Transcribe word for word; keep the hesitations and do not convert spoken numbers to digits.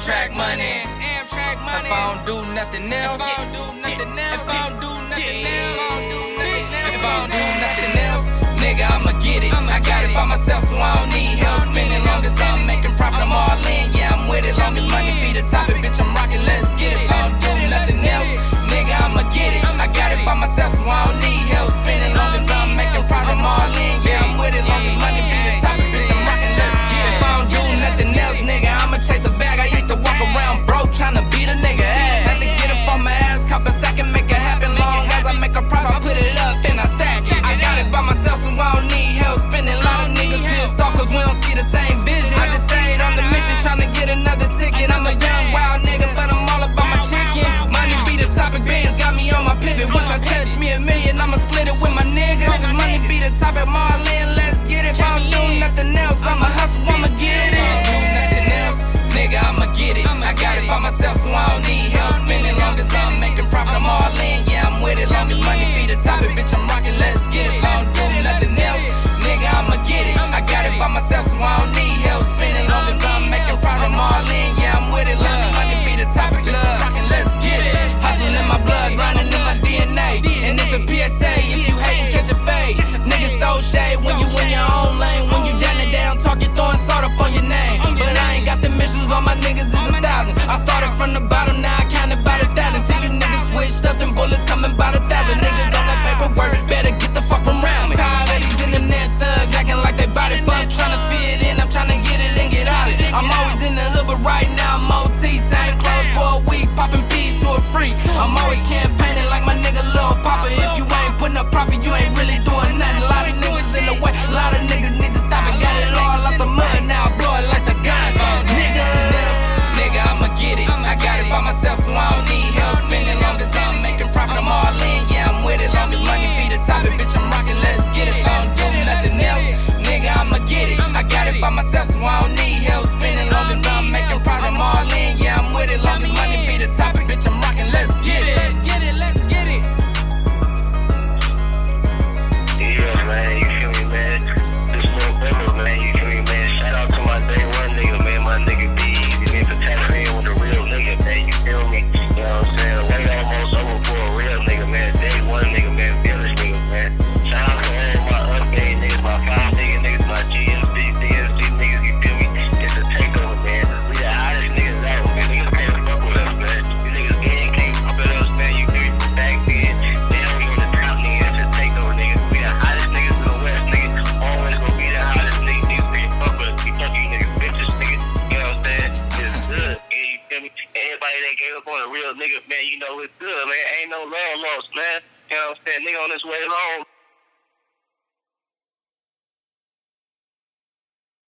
Amtrak money. Amtrak money. If I don't do nothing else, if I don't do nothing else, if I don't do nothing else, if I don't do nothing else, nigga, I'ma get it. I got it by myself, so I don't need help. Spending long as I'm making profit, I'm all in. Yeah, I'm with it. Long as money be the topic, bitch, I'm rocking. Let's get it. If I don't do nothing else, nigga, I'ma get it. I got it by myself, so I don't need help. Spending long as I'm making profit, I'm all in. Yeah, I'm with it. Long as money be the topic, bitch, I'm rocking. Let's get it. If I don't do nothing else, nigga, I'ma chase a bag. I used to walk around broke, tryna beat a nigga ass. Had to get up on my ass, cop a second, make it happen. Long as I make a profit, I put it up and I stack it. I got it by myself, so I don't need help. Spending a lot of niggas pissed off, cause we don't see the same vision. I just stayed on the mission, tryna get another ticket. I'm a young wild nigga, but I'm all about my chicken. Money be the topic, bands got me on my pivot. Once I touch me a million, I'ma split it with my niggas. Cause money be the topic, I'm all in, let's get it. If I don't do nothing else, I'ma hustle, I'ma get it. If I don't do nothing else, nigga, I'ma get it. I got it by myself, so I don't need help. Spending long as I'm making profit, I'm all in. Yeah, I'm with it. Long as money be the topic, bitch, I'm rocking. Let's get it. If I don't do nothing else, nigga, I'ma get it. I got it by myself, so I don't need help. Spending long as I'm making profit, I'm all in. Yeah, I'm with it. Long as money be the topic, bitch, I'm rocking. Let's get it. Hustling in my blood, grinding in my D N A. And it's a P S A. If you hate, catch a fade. Niggas throw shade when you in your own lane. When you down and down, talk, you throwing salt up on your name. But I ain't got the missions on my niggas, is a thousand. I started from the bottom, now I counted by the thousand. Till you niggas switched up, them bullets coming by the thousand. Niggas on that paperwork, better get the fuck from around me. Tired of these internet thugs acting like they body fuck. Tryna fit in, I'm tryna get it and get out of it. I'm always in the hood, but right now I'm O T. Same clothes for a week, popping peas to a free. I'm always campaigning like my nigga Lil Papa. If you ain't putting up profit, you ain't really doing nothing. A lot of niggas in the way, a lot of niggas need to stop it. Got it all out the mud, now I blow it like the guns. Nigga, nigga, I'ma get it. I got it by myself, so I don't need help. Spending long as I'm making profit, I'm all in. Yeah, I'm with it. Long as money be the topic, bitch, I'm rocking. Let's get it. If I don't do nothing else, nigga, I'ma get it. I got it by myself, so I don't need help. Spending long as I'm making profit, I'm all in. Yeah, I'm with it. Long as money be the topic, bitch, I'm rocking. Let's get it. Let's get it. Let's get it. Yeah, man, you feel me, man? This little brother, man, you feel me, man? Shout out to my day one nigga, man. My nigga B Easy, man, for tapping in with a real nigga, man. You feel me? You know what I'm saying? Way almost over for a real nigga, man. Day one nigga, man. Fearless nigga, man. Shout out to all my upgrade niggas, my five nigga niggas, my G M C, D S C niggas, you feel me? It's a takeover, man. We the hottest niggas out, man. Niggas can't fuck with us, man. You niggas again can't fuck with us, man. You feel me? Back then, now we on the top, nigga. It's a takeover, nigga. We the hottest niggas in the West, nigga. Always gonna be the hottest niggas. Niggas can't fuck with us. We fuck you niggas, bitches, nigga. You know what I'm saying? It's good. Yeah, you feel me? Everybody that gave up on a real nigga, man, you know it's good, man. Ain't no love lost, man. You know what I'm saying? Nigga on his way home.